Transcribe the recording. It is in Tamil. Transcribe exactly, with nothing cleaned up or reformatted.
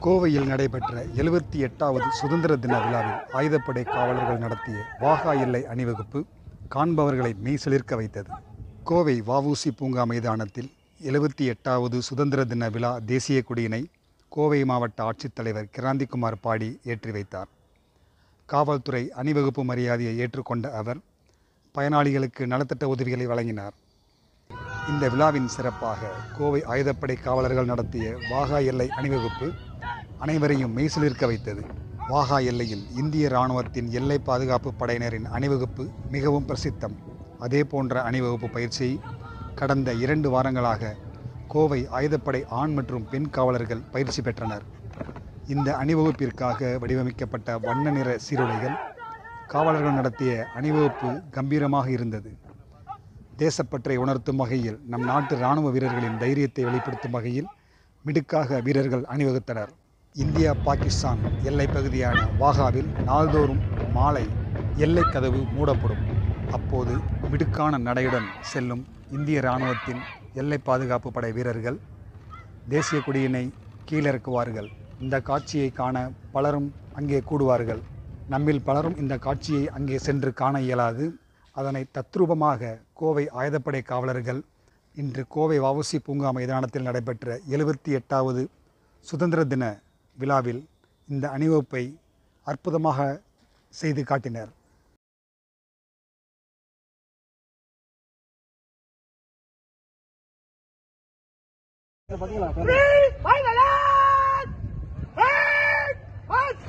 கோவையில் நடைபெற்ற எழுபத்தி எட்டாவது சுதந்திர தின விழாவில் ஆயுதப்படை காவலர்கள் நடத்திய வாகா எல்லை அணிவகுப்பு காண்பவர்களை மெய்சிலிர்க்க வைத்தது. கோவை வ.உ.சி. பூங்கா மைதானத்தில் எழுபத்தி எட்டாவது சுதந்திர தின விழா தேசிய கொடியினை கோவை மாவட்ட ஆட்சித்தலைவர் கிராந்திகுமார் பாடி ஏற்றி வைத்தார். காவல்துறை அணிவகுப்பு மரியாதையை ஏற்றுக்கொண்ட அவர் பயனாளிகளுக்கு நலத்திட்ட உதவிகளை வழங்கினார். இந்த விழாவின் சிறப்பாக கோவை ஆயுதப்படை காவலர்கள் நடத்திய வாகா எல்லை அணிவகுப்பு அனைவரையும் மெய்சிலிர்க்க வைத்தது. வாகா எல்லையில் இந்திய இராணுவத்தின் எல்லை பாதுகாப்பு படையினரின் அணிவகுப்பு மிகவும் பிரசித்தம். அதே போன்ற அணிவகுப்பு பயிற்சியை கடந்த இரண்டு வாரங்களாக கோவை ஆயுதப்படை ஆண் மற்றும் பெண் காவலர்கள் பயிற்சி பெற்றனர். இந்த அணிவகுப்பிற்காக வடிவமைக்கப்பட்ட வண்ண நிற சீருடைகள் காவலர்கள் நடத்திய அணிவகுப்பு கம்பீரமாக இருந்தது. தேசப்பற்றை உணர்த்தும் வகையில் நம் நாட்டு இராணுவ வீரர்களின் தைரியத்தை வெளிப்படுத்தும் வகையில் மிடுக்காக வீரர்கள் அணிவகுத்தனர். இந்தியா பாகிஸ்தான் எல்லை பகுதியான வாகாவில் நாள்தோறும் மாலை எல்லை கதவு மூடப்படும். அப்போது மிடுக்கான நடையுடன் செல்லும் இந்திய இராணுவத்தின் எல்லை பாதுகாப்பு படை வீரர்கள் தேசிய கொடியினை கீழிறக்குவார்கள். இந்த காட்சியை காண பலரும் அங்கே கூடுவார்கள். நம்மில் பலரும் இந்த காட்சியை அங்கே சென்று காண இயலாது. அதனை தத்ரூபமாக கோவை ஆயுதப்படை காவலர்கள் இன்று கோவை வ.உ.சி. பூங்கா மைதானத்தில் நடைபெற்ற எழுபத்தி எட்டாவது சுதந்திர தின விழாவில் இந்த அணிவகுப்பை அற்புதமாக செய்து காட்டினர். Free Thailand! Free Thailand!